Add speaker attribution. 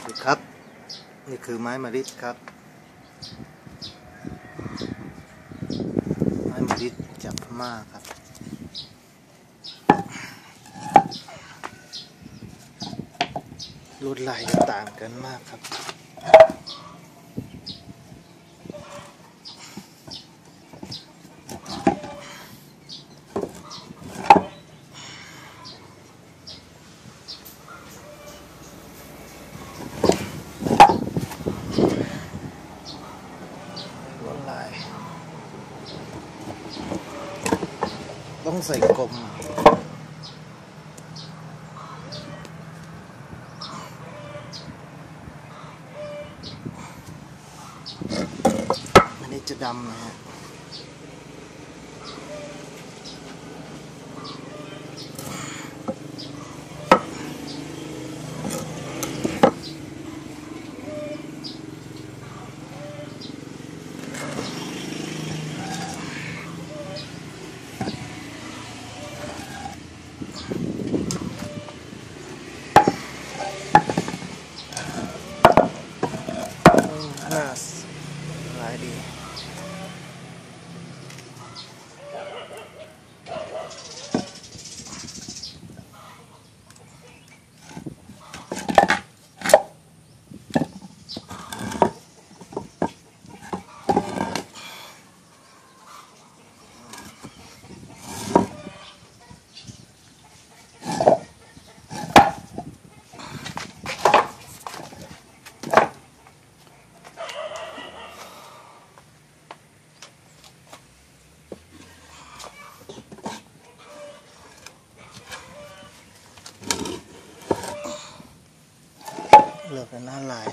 Speaker 1: ดูครับนี่คือไม้มะริดครับไม้มะริดจากพม่าครับลวดลายจะต่างกันมากครับต้องใส่กลมอันนี้จะดำนะฮะน่าหลายดีเลือกเป็นหน้าลาย